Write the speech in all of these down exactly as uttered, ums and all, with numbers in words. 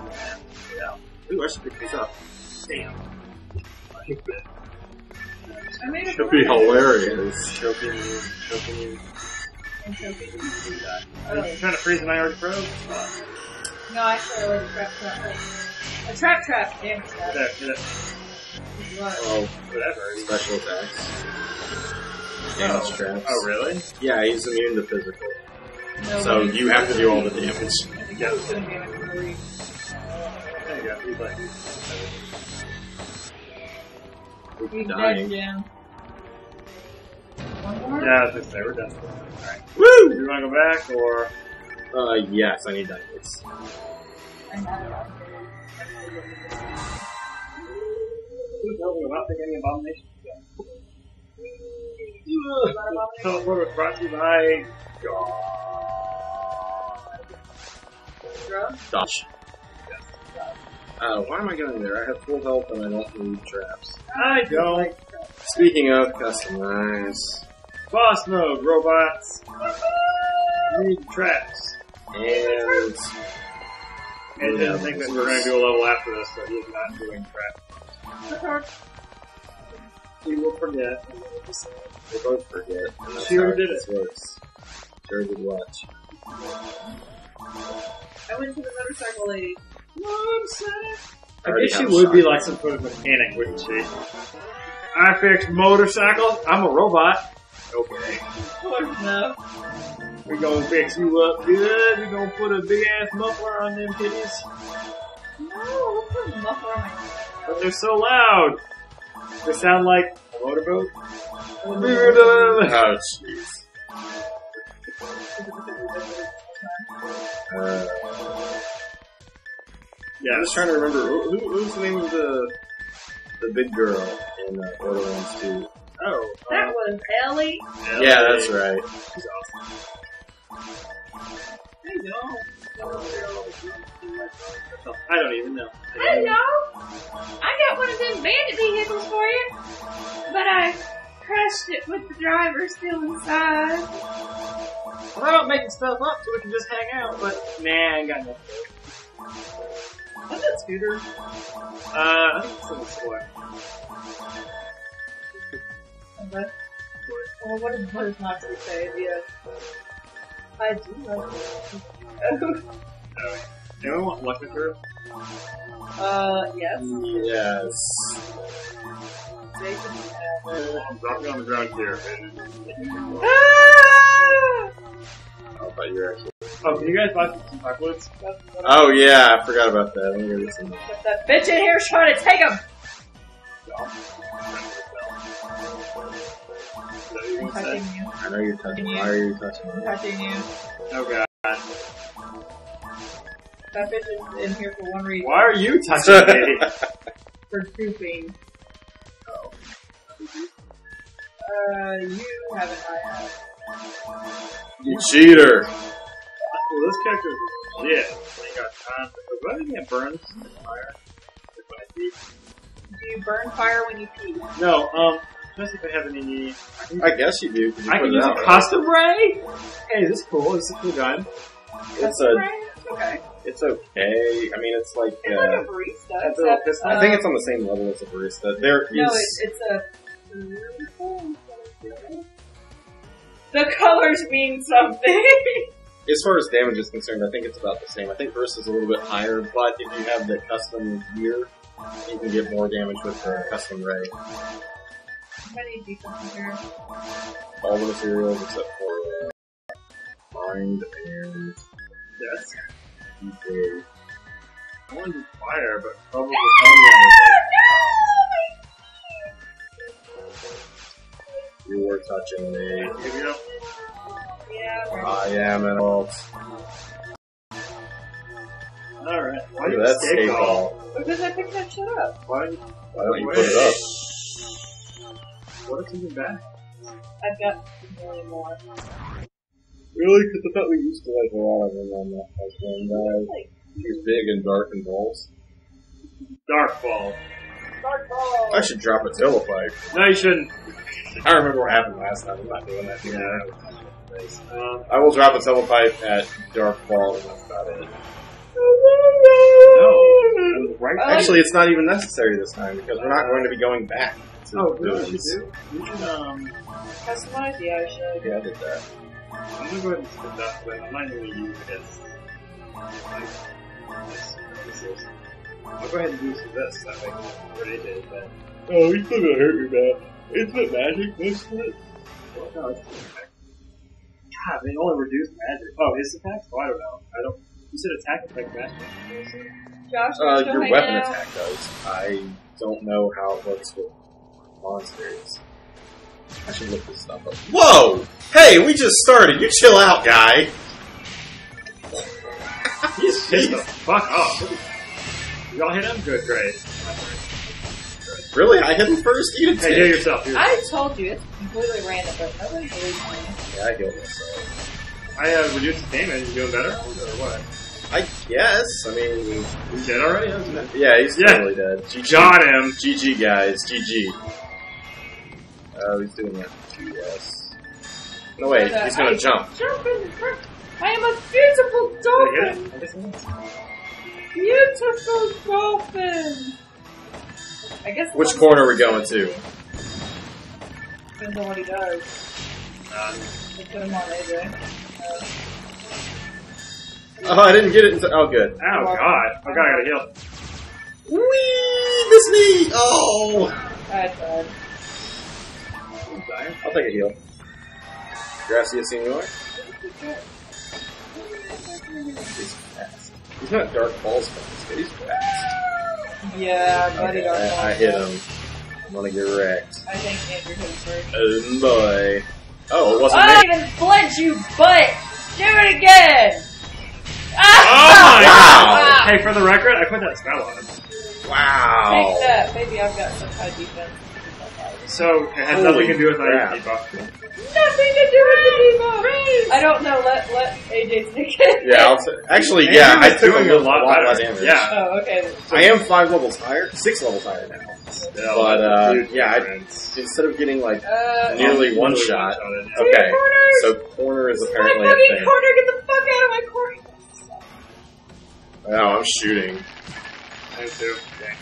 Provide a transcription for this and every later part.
Yeah. Ooh, I should pick these up. Damn. I made it Should be hilarious. Choking you, choking you. I'm choking. I'm trying to freeze my already froze. No, actually, I like a trap trap. A trap trap, damn it. Get it, get it. Oh, Whatever. special attacks. Damage Oh. traps. Oh, really? Yeah, he's immune to physical. No, So but you have to do all the damage. I think that was going to be like a three. There you go. He's like, He's Dying. dead, Jim. One more? yeah, I was just say we're done. Alright. Woo! Do you want to go back, or? Uh, yes, I need diamonds. I have it on. Who told me about taking any abominations? Teleport was brought to you by Drug? Dodge. Uh, why am I going there? I have full health and I don't need traps. I don't. Speaking of customize, Boss mode, robots. Need traps. and And I think that we're going to do a level after this, so he's not doing traps. He will forget. we both forget. and that's She already how did this works. Sure did what? I went to the motorcycle lady. One second. I already guess she have would be shotgun. like some sort of mechanic, wouldn't she? I fix motorcycles. I'm a robot. Okay. Close enough. We're gonna fix you up good. We're gonna put a big ass muffler on them titties. No, let's put a muffler on my head. But they're so loud. They sound like a motorboat. Oh, jeez. Uh, Yeah, I'm just trying to remember, who, who, who's the name of the the big girl in uh, Borderlands two? Oh. That was Ellie. uh, Yeah, that's right. She's awesome. There you go. I don't even know. Hello! I got one of them bandit vehicles for you, but I crushed it with the driver still inside. Well, I'm making stuff up so we can just hang out, but nah, I ain't got nothing. What's that scooter? Uh, I think it's in the square. Okay. Well, what does what does Nazi say? Yeah. I do like it. Oh, anyone want lucky through? Uh, yes. Yes. They can have it. I'm dropping on the ground here. Ah! I thought you were actually. Oh, can you guys buy some backwoods? That's what Oh yeah, I forgot about that. Let me go get some. But that bitch in here is trying to take him! I'm touching you. I know you're touching. Why are you touching I'm me? touching you. Oh god. That bitch is in here for one reason. Why are you touching me? For goofing. Oh. Uh, you haven't, I have. You cheater! Well, this character is legit. They got time. Why did he have burns in the fire? If I pee? Do you burn fire when you pee? No, um, especially if I have any. I can, I guess you do. 'cause you I put can it use out, a right? custom ray? Hey, this is cool. This is a cool gun. It's That's a. right? Okay. It's okay. I mean, it's like. It's like a Uh, barista, That's a little except, pistol. I think uh, it's on the same level as a barista. There No, is. it, it's a... The colors mean something! As far as damage is concerned, I think it's about the same. I think Burst is a little bit higher, but if you have the custom gear, you can get more damage with the custom ray. How many defense here? All the materials except for uh, mind and Yes. D K. I wanted to fire, but trouble with Onion You were touching me. is like, here we go. Yeah, I am an alt. Alright. Why Look do at you that escape skate all? ball. because I picked that shit up. Why, Why don't you put it up? what if something bad? I've got a million more. Really? Because I thought we used to like a lot of them on that husband. Uh, Like, he's big and dark and balls. Darkfall. dark ball! I should drop a telepipe. No, you shouldn't. I remember what happened last time. I'm not doing that again. Um, I will drop a telepipe at Dark Ball, and that's about it. no. right Oh, there. Actually, it's not even necessary this time because we're not going to be going back. To Oh, you know what the you should do? You should, um... Customize? Yeah, I should. Yeah, I did that. I'm gonna go ahead and split that, but I'm not gonna use it as... Like, this, this is... I'll go ahead and use this, that way what it is, but... Oh, he's still gonna hurt you, man. Isn't it magic, this split? Well, no, it's attack. God, they only reduce magic. Oh, is attacks? Oh, I don't know. I don't... You said attack affect magic. Josh, Uh, still your hanging weapon out? attack does. I don't know how it works with monsters. I should look this stuff up. Whoa! Hey, we just started. You chill out, guy. He's pissed the fuck off. Y'all hit him? Good, great. Really? I hit him first? You didn't Hey, take heal it. yourself. Heal I told you, it's completely random, but nobody believes me. Yeah, I healed myself. I uh, reduced the damage. You doing better? Or what? I guess. I mean, He's dead already? That was good. yeah, he's Yeah. totally dead. G G. Got him! G G, guys. G G. Oh, he's doing that too, yes. No, wait, But, uh, he's gonna I jump. Jump in front. I am a beautiful Did I hit dolphin! him? I guess it is. Beautiful dolphin! I guess. Which that's- corner are we going to? Depends on what he does. Uh, We put him on A J. Uh, Oh, I didn't get it until. Oh, good. ow, God. Oh, God, I gotta heal. Whee! Miss me! Oh! I tried. I'm dying. I'll take a heal. Gracia Senor? He's fast. He's not Dark Falls fast, but he's fast. Yeah, buddy, Okay, Dark I, I Falls. hit him. I'm gonna get wrecked. I think Andrew hit him first. Oh boy. Oh, it wasn't I me. even flinch, you butt! Do it again! Oh my Wow. God! Hey, for the record, I put that spell on him. Wow. Take that. Maybe I've got some high defense. So, it has Holy nothing to do with my crap. debuff. Nothing to do with the debuff! I don't know, let let A J take it. Yeah, I'll t- actually, Andrew yeah, I was took a, doing little, a lot, better. less damage. Yeah. Oh, okay. I am five levels higher, six levels higher now. Yeah, But, uh, huge yeah, I- difference. Instead of getting like Uh, nearly one Literally shot. one-shotted, yeah. Okay, corners! so corner is my apparently a fucking thing. corner! Get the fuck out of my corner! Oh, I'm shooting. I too. Dang.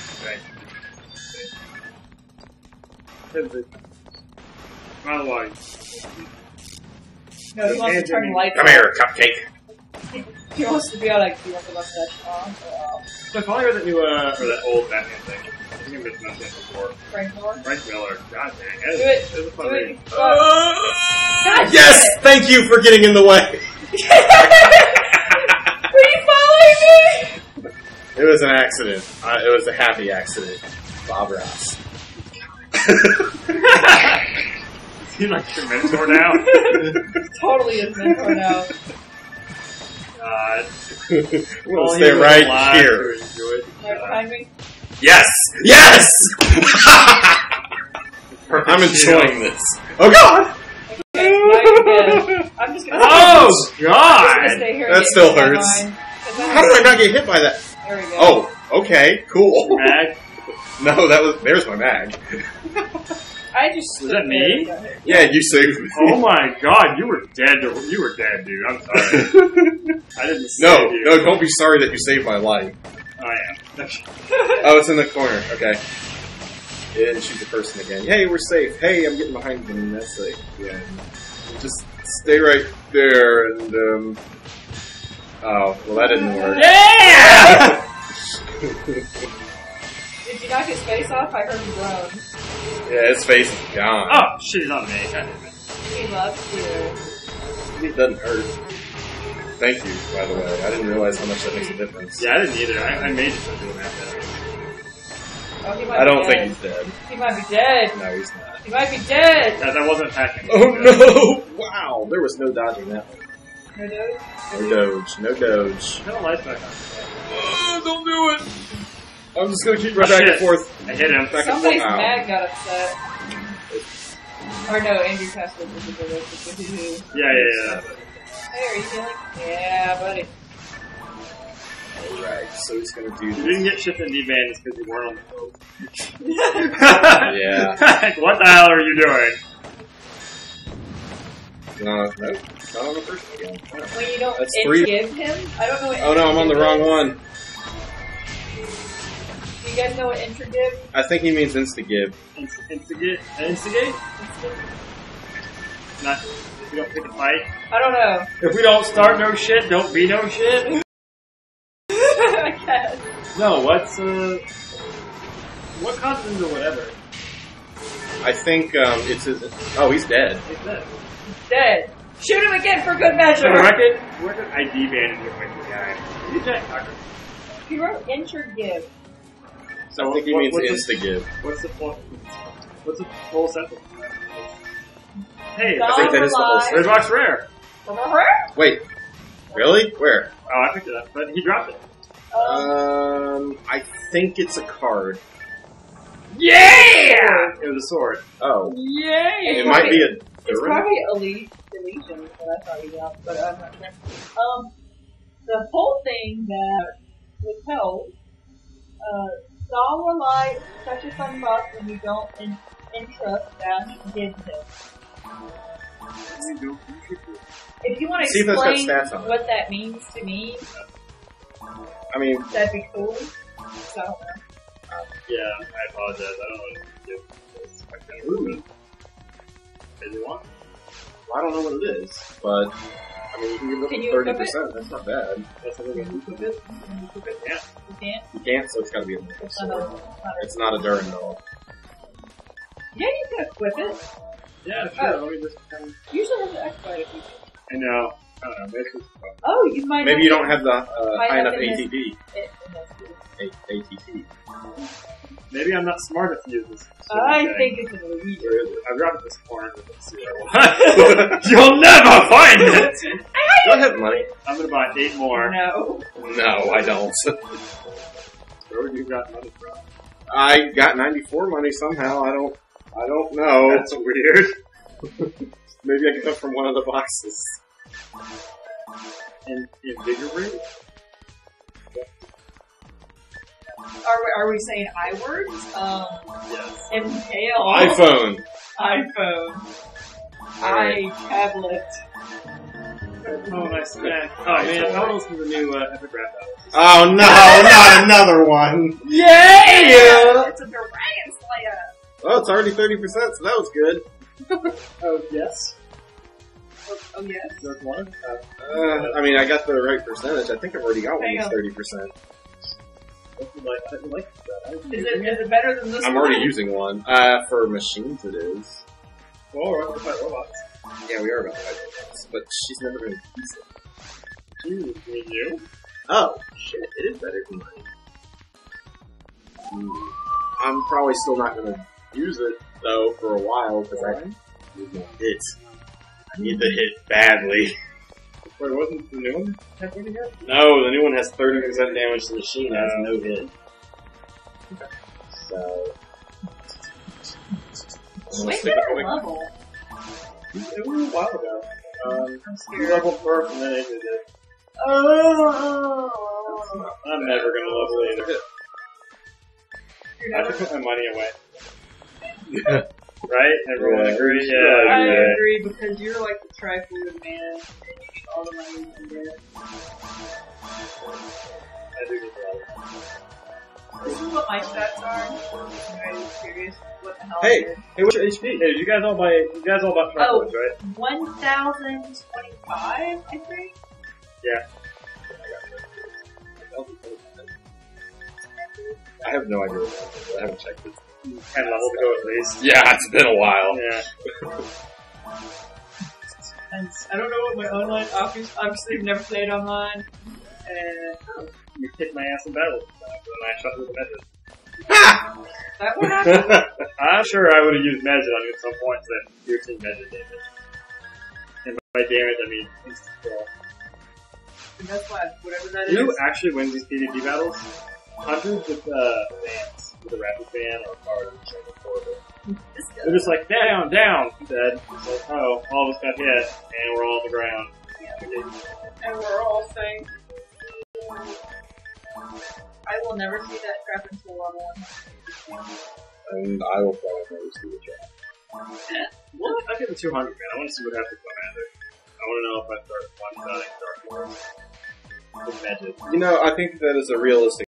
Dang. By the way, No, he wants to turn lights Come on. here, cupcake. He wants to be all like, do you want the mustache on? Or, so I finally heard that new, uh, or that old Batman thing. I think I've mentioned that before. Frank Miller? Frank Miller. God dang. Do it. It was a fun Do read. it. Fuck. God Yes, damn thank you for getting in the way. Were you following me? It was an accident. Uh, it was a happy accident. Bob Ross. Is he like your mentor now? Totally his mentor now. God. We'll Only stay he was right alive here. to enjoy it. Right behind me. Yes! Yes! I'm enjoying this. Oh god! Okay, now you're dead. I'm just gonna, Oh, I'm just gonna God! stay here. That and still get in my hurts. mind, 'cause How did I not get hit by that? There we go. Oh, okay, cool. Mag? No, that was, there's my mag. I just. Was that me? Yeah, you saved me. Oh my God, you were dead. To, you were dead, dude. I'm sorry. I didn't save No, you. no, don't be sorry that you saved my life. I am. Oh, it's in the corner. Okay. It didn't shoot the person again. Hey, we're safe. Hey, I'm getting behind them, and that's safe. Yeah. Just stay right there, and, um... Oh, well, that didn't work. Yeah! Did you knock his face off? I heard him groan. Yeah, his face is gone. Oh, shit, he's on me. God damn it. He loves you. It doesn't hurt. Thank you, by the way. I didn't realize how much that makes a difference. Yeah, I didn't either. I, I made you something with that. Oh, he might I don't be think dead. he's dead. He might be dead. No, he's not. He might be dead. Yeah, that wasn't attacking. Oh no! Wow, there was no dodging that one. No dude? No doge, no doge. Turn the lights back on. Oh, don't do it! I'm just gonna keep right Oh, back shit. and forth. I hit him. Back and Somebody's forth. Ow. mag got upset. Or no, Andrew passed over to the Yeah, yeah, yeah. Hey, are you healing? Yeah, buddy. Alright, so he's gonna do You this. didn't get shipped in D-Band just because you weren't on the boat. Yeah. Like, what the hell are you doing? No, no, not on the first one again. When you don't That's it three. give him, I don't know what Oh no, I'm on the wrong one. Do you guys know what intra-give? I think he means insta-give. Inst- instigate? Instigate? Not, if we don't pick a fight. I don't know. If we don't start no shit, don't be no shit. I guess. No, what's, uh... what causes him to whatever? I think um, it's his. Oh, he's dead. What's that? Dead. Shoot him again for good measure. For the record, where did I D bandage with my guy? You Jack Tucker. He wrote intra-give. So I think he what- means what's insta-give. The, what's the full, what's the full sentence? Hey, Don't I think that is the whole rely- Red Box Rare. Wait, really? Where? Oh, I picked it up, but he dropped it. Um, I think it's a card. Yeah! It was a sword. Oh, Yay! it might be a. It's probably Elite Deletion, so that's how you got, but I'm not sure. Um, the whole thing that was held, uh, Saul rely such a fun buff when you don't in, entrust dash gives him. If you want to See if that's got explain stats on it. what that means to me, I mean, that'd be cool. So, I don't know. Yeah, I apologize. I don't know what to do. I can't remember it. Did you want? I don't know what it is, but I mean, you can Can give you it thirty equip percent. That's not bad. That's what we're going to do. Can you equip it? Yeah. You can't? You can't, so it's got to be a It's not a, sword. it's not a, It's not a Durandal. yeah, you can equip it. Yeah, sure. Let me just kind of... You should have the exploit if you I know. I don't know. Maybe it's Oh, you might Maybe have you to- don't have the uh, Might high have enough to miss- A T P. it- it- A- ATP. Maybe I'm not smart enough to use this. I think it's an elite. Where is it? I've dropped this corner. Let's see what I want. You'll never find it! Go ahead, money. I'm gonna buy eight more. No. No, I don't. Where would you got money from? I got ninety-four money somehow. I don't. I don't know. That's weird. Maybe I got it from one of the boxes. In, invigorate? Are we, are we saying I words? Um, Yes. impale. iPhone. iPhone. I tablet. Oh, nice snack. Oh man, I want to listen to the new uh, Epigraph album. Oh no, not another one. Yeah! It's a Dragon Slayer. Oh, it's already thirty percent, so that was good. Oh, yes. Oh, oh yes? There's one. Uh, Uh, I mean, I got the right percentage. I think I've already got one Hang that's on. thirty percent. what you like? What you like that? I didn't Is use it, is it better than this I'm one? already using one. Uh, for machines it is. Well, we're about to fight robots. Yeah, we are about to fight robots, but she's never going to use it. You, me, you. Oh, shit, it is better than mine. Hmm. I'm probably still not going to use it, though, for a while, because I need more hits. I need the hit badly. Wait, wasn't the new one halfway to here? No, the new one has thirty percent damage to the machine, has no hit. So... Wait, get a level. It was a while ago. Um, I'm you scared. leveled first and then ended it. Oh. I'm never gonna level either. You're I have never- to put my money away. Right? Everyone Yeah. agree? Yeah, Yeah. I yeah. agree because you're like the trifluid man and you need all the money you can get. I do need to level. This is what my stats are. I'm really curious what the hell Hey, I did. Hey, what's your H P? Hey, did you guys all buy? You guys all bought Oh. Tripods, right? one thousand twenty-five, I think? Yeah. I have no idea what that is. I haven't checked it. Ten levels ago at least. Yeah, it's been a while. Yeah. And I don't know what my online, obviously, obviously I've never played online. And oh, You kicked my ass in battle. Uh, when I shot through the magic. that what happened? I'm sure I would have used magic on you at some point to piercing magic damage. And by damage, I mean instant kill. And that's why, whatever that You know is. who actually wins these PvP battles? Hunters with uh, fans, with a rapid fan or a card or something horrible. This guy. They're just like, down, down, dead. It's like, oh, all of us got hit, and we're all on the ground. And we're all saying, I will never see that trap until level one. And I will probably never see the trap. Well, I get the two hundred, man. I want to see what happens to Commander. I want to know if I start one-shotting Dark Wars with magic. You know, I think that is a realistic